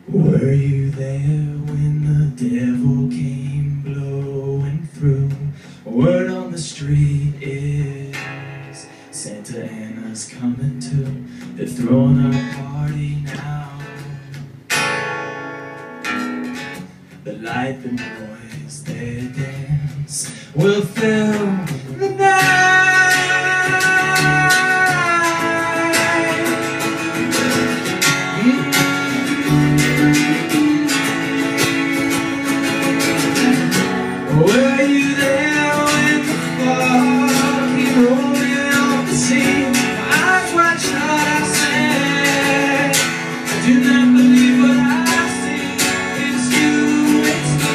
Were you there when the devil came blowing through? Word on the street is Santa Anna's coming too. They're throwing a party now. The light, the noise, their dance will fill the night. Were you there when the fog came rolling off the sea? My eyes wide shut, I said, I do not believe what I see. It's you, it's me.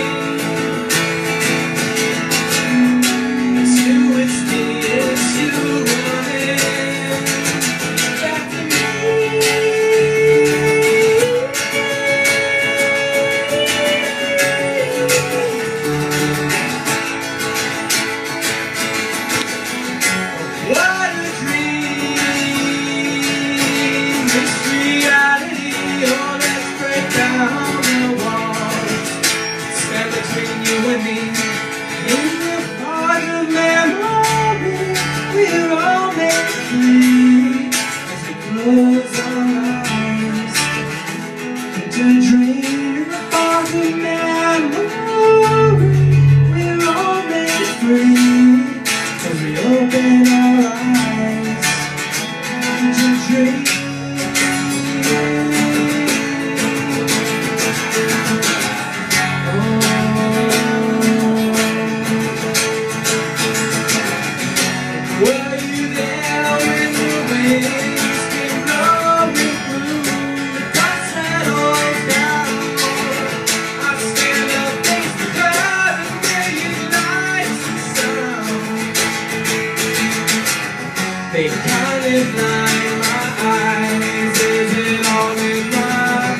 It's you, it's me, it's you running back to me. What a dream, this reality. Oh, let's break down the walls, stand between you and me. In the fog of memory, we're all made free. As we close our eyes to dream. In the fog of memory, we're all made free. As we open our eyes to dream. Were you there when the waves came rolling through? The dust settles down. I stand up, face the crowd, and million lights and sound. They kinda blind my eyes. Is it all in my mind?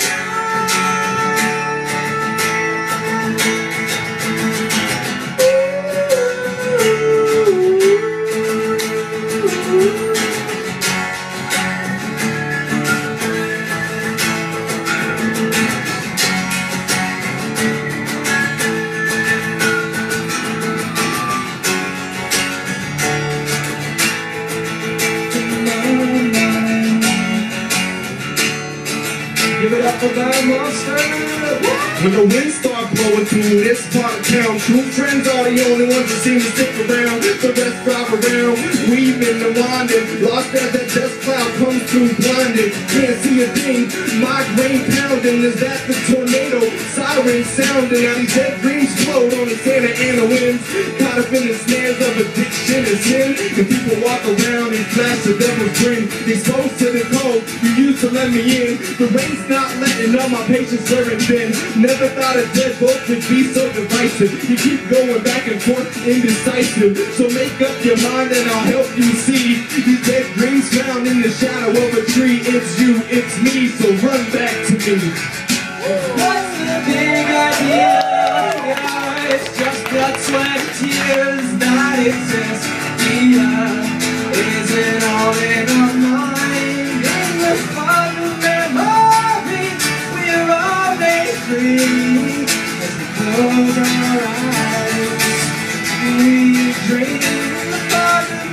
Give it up for that monster. When the wind start blowing through this part of town, true friends are the only ones that seem to stick around. The rest drive around, weaving and winding, lost as that dust cloud comes through blinded. Can't see a thing, migraine pounding. Is that the tornado? Siren sounding. Now these dead dreams float on the Santa Ana winds, caught up in the snares of addiction and sin. And people walk around and flash the devil's grin, exposed to the cold. You used to let me in. The rain's not letting all my patience wearing thin. Never thought a dead boat could be so divisive. You keep going back and forth, indecisive. So make up your mind and I'll help you see. These dead dreams found in the shadow of a tree. It's you, it's me, so run back to me. What's the big idea? It's just blood, sweat, tears that exist here. Is it all in our mind? In the fog of memory, we're all made free. As we close our eyes, we dream. In the fog of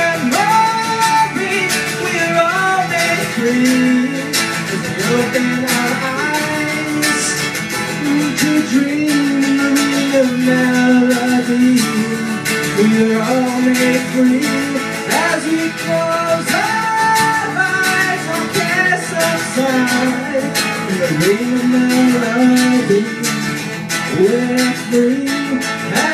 memory, we're all made free. As we open our eyes to dream in the real melody, we're all made free. As we close our eyes, we'll cast aside the real melody. We're free.